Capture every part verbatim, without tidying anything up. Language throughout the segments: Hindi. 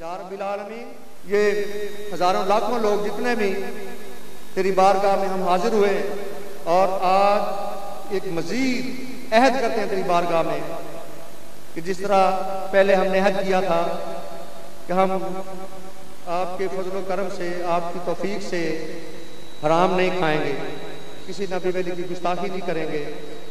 या रब्बिल आलमीन, ये हजारों लाखों लोग जितने भी तेरी बारगाह में हम हाजिर हुए और आज एक मजीद अहद करते हैं तेरी बारगाह में कि जिस तरह पहले हमने अहद किया था कि हम आपके फजल व करम से, आपकी तौफीक से हराम नहीं खाएंगे, किसी नबी वली की गुस्ताखी नहीं करेंगे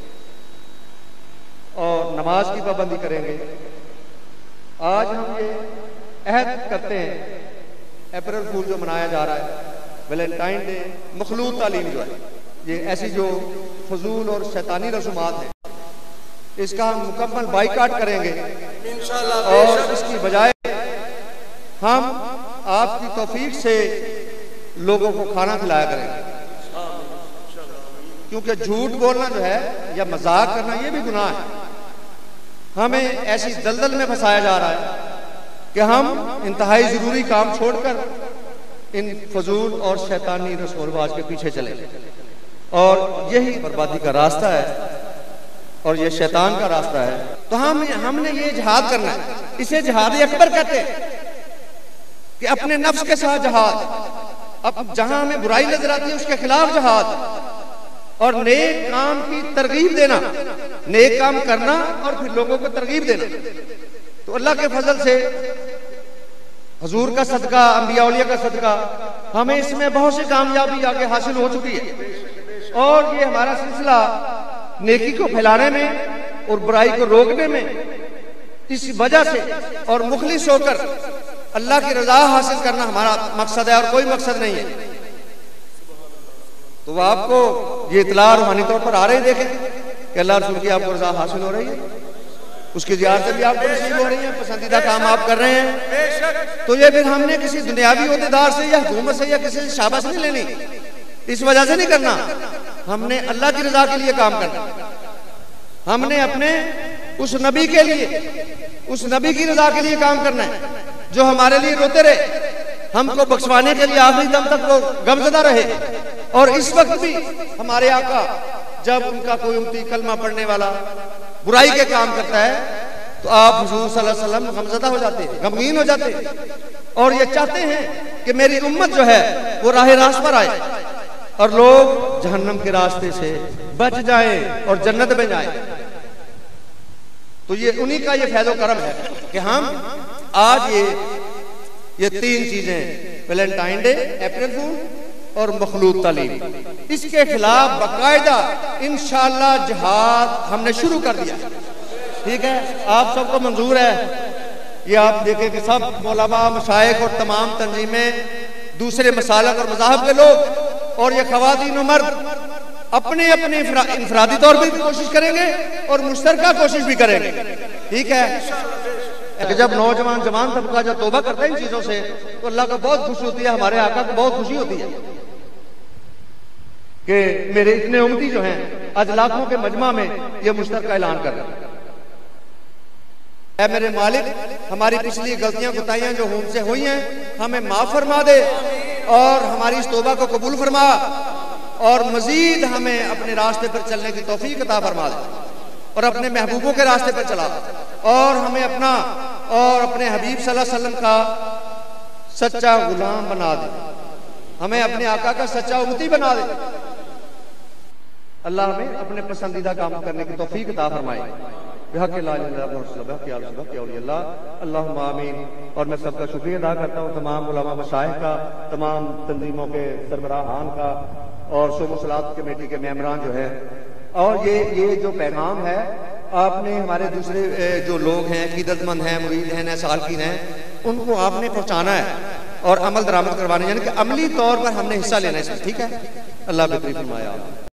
और नमाज की पाबंदी करेंगे। आज हम ये अहद करते हैं, अप्रैल फूल जो मनाया जा रहा है, वैलेंटाइन डे, मखलूत तालीम जो है, ये ऐसी जो फजूल और शैतानी रसूमात है, इसका हम मुकम्मल बाइकाट करेंगे इंशाअल्लाह। और इसकी बजाय हम आपकी तौफीक से लोगों को खाना खिलाया करेंगे, क्योंकि झूठ बोलना जो है या मजाक करना ये भी गुनाह है। हमें ऐसी दलदल में फंसाया जा रहा है कि हम इंतहाई जरूरी काम छोड़कर इन फजूल और शैतानी रस्म रिवाज के पीछे चले, और यही बर्बादी का रास्ता है और ये शैतान का रास्ता है। तो हम हमने ये जिहाद करना है, इसे जिहाद अकबर कहते हैं कि अपने नफ्स के साथ जिहाद, अब जहां हमें बुराई नजर आती है उसके खिलाफ जिहाद, और नेक काम की तरगीब देना, नेक काम करना और फिर लोगों को तरगीब देना। तो अल्लाह के फजल से, हुजूर का सदका, अंबिया औलिया का सदका, हमें इसमें बहुत सी कामयाबी आगे हासिल हो चुकी है। और ये हमारा सिलसिला नेकी को फैलाने में और बुराई को रोकने में, इस वजह से और मुखलिस होकर अल्लाह की रजा हासिल करना हमारा मकसद है और कोई मकसद नहीं है। तो आपको ये इतला रूहानी तौर पर आ रही देखें कि अल्लाह रसूल की आपको रजा हासिल हो रही है, उसकी ज़ियारत भी आपको नसीब हो रही है, पसंदीदा काम आप कर रहे हैं। तो ये फिर हमने किसी दुनियावी ओहदेदार से या हुकूमत से या किसी से शाबाश नहीं लेनी, इस वजह से नहीं करना। हमने अल्लाह की रजा के लिए काम करना, हमने अपने उस नबी के लिए, उस नबी की रजा के लिए काम करना है जो हमारे लिए रोते रहे, हमको बख्शवाने के लिए आखिरी दम तक वो गमज़दा रहे। और इस वक्त भी हमारे आका जब उनका कोई उम्मती कलमा पढ़ने वाला बुराई के काम करता है तो आप हुजूर सल्लल्लाहु अलैहि वसल्लम गमज़दा हो जाते हैं, गमगीन हो जाते हैं, और ये चाहते हैं कि मेरी उम्मत जो है वो राह रास्त पर आए और लोग जहन्नम के रास्ते से बच जाएं और जन्नत में जाएं। तो ये उन्हीं का ये फैज़ो करम है कि हम आज ये ये तीन चीजें, वैलेंटाइन डे, अप्रैल फूल और मखलूत तालीम, इसके खिलाफ बाकायदा इंशाअल्लाह जिहाद हमने शुरू कर दिया। ठीक है, आप सबको मंजूर है? ये आप देखें कि सब मौलामा, मशाइख और तमाम तंजीमें, दूसरे मसालक और मज़ाहब के लोग और ये ख़वातीन और मर्द अपने अपने इंफरादी तौर पर भी कोशिश करेंगे और मुश्तरका कोशिश भी करेंगे। ठीक है, कि जब नौजवान जवान तबका जब तौबा करता है इन चीजों से तो अल्लाह को बहुत खुशी होती है, हमारे आका को बहुत खुशी होती है कि मेरे इतने उम्मती जो हैं आज लाखों के मजमा में ये मुश्तरका ऐलान कर रहे हैं। ऐ मेरे मालिक, हमारी पिछली गलतियां कोताहियां जो हमसे हुई हैं हमें माफ फरमा दे और हमारी इस तौबा को कबूल फरमा और मजीद हमें अपने रास्ते पर चलने की तौफीक अता फरमा दे और अपने महबूबों के रास्ते पर चला और हमें अपना और अपने हबीब सल्लल्लाहु अलैहि वसल्लम का सच्चा गुलाम बना दे, हमें अपने आका का सच्चा उम्मती बना दे। अल्लाह हमें अपने पसंदीदा काम करने की तौफीक अता फरमाए। अल्लाहुम्मा आमीन। और मैं सबका शुक्रिया अदा करता हूँ, तमाम उलमा मशाइख का, तमाम तंजीमों के सरबराहान का और शोबो-सलात कमेटी के मेंबरान जो है। और ये ये जो पैगाम है आपने हमारे दूसरे जो लोग हैं, क़ीदतमंद हैं, मुरीद हैं, सालकीन हैं, उनको आपने पहुंचाना है और अमल दरामद करवाने, यानी कि अमली तौर पर हमने हिस्सा लेना है इसमें। ठीक है, अल्लाह बेहतरीन फरमाया।